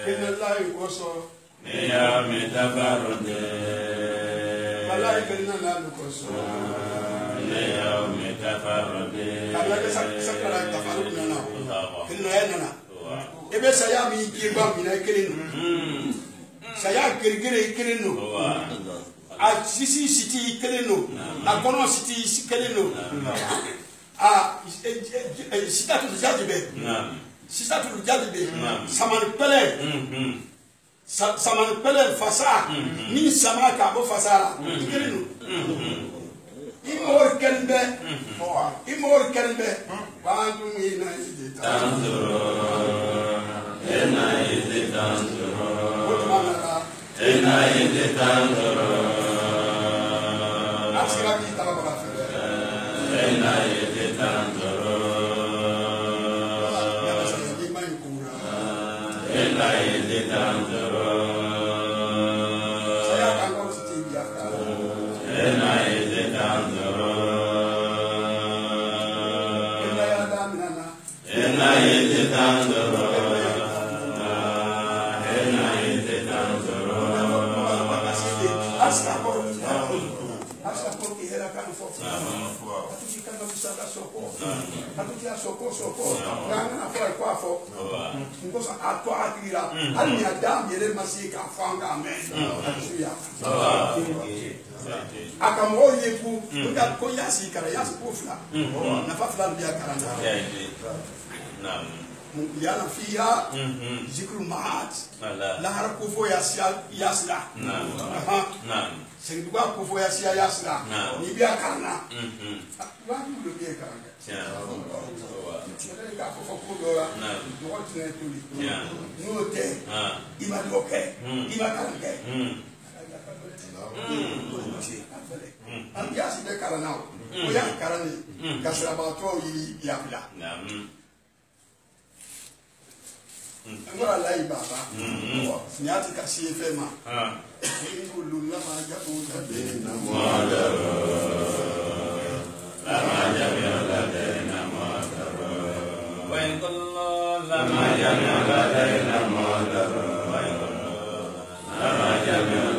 الله يقصر ليوم تفرد ملائكة لنا لا نقصر ليوم تفرد كما سكر تفرد لنا كلنا لنا ebe saya mi kiba mi na kelenu saya gergere kelenu a sisi siti kelenu a kono siti kelenu a sita tu jadibe sita tu jadibe saman pele fasa ni sama ka bo fasa kelenu imor kelbe bandu ina ida ena ide tanzuro ena ide tanzuro asira ki tabara fere ena ide tanzuro ena ide tanzuro saya kan harus tiga ena ide tanzuro ena ide tanzuro Soko ngana kwa kwa fo ngosa atwa atira ani adam yele masika fanga amen atuya akamo yeku nda ko yasi kara yasi kufla na fa fla ndia karanda naam yana fiha zikru maat la harku fo yasla naam sengduwa ko fo yasla ni biya karna wa ndu biya karna ka fo ko do la do ko tene tuli no te ima doke ima kanke am ya si de karana o ya karani kasra ba to yi ya bla ngora lai baba nyati kasi fema kullu la ma jabu da be na muadara la ma jabu la be na muadara wa in kullu la ma jabu la be na muadara la ma jabu